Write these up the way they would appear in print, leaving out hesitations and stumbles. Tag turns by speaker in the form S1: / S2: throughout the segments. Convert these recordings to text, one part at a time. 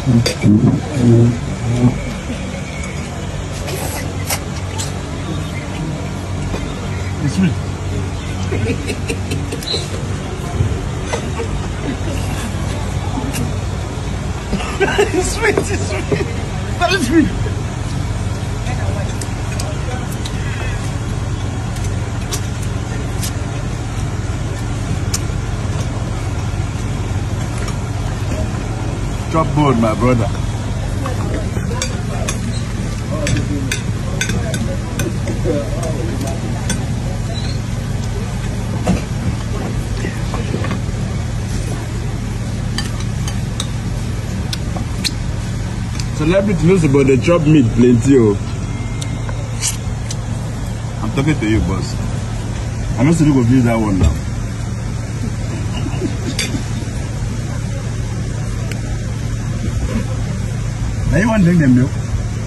S1: It's sweet. It's sweet, it's sweet. Very sweet. Chop board, my brother. Celebrity knows about the chop meat plenty. Oh. I'm talking to you, boss. I'm not going to use that one now. Now you want to drink the milk?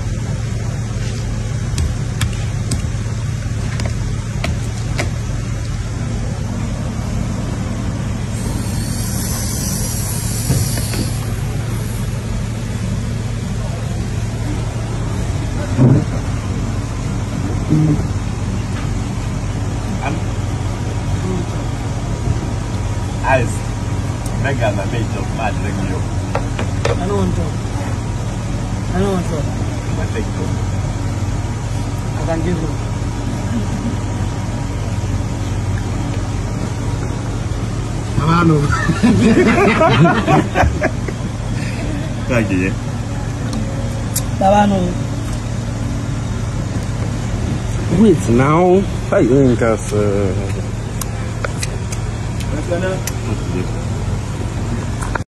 S1: Ice. Mega na made of mad drink milk.
S2: I don't want to. I don't want to.
S1: I take two.
S2: I can give you.
S1: Hello. Thank you.
S2: Tabano.
S3: Wait now. I think that's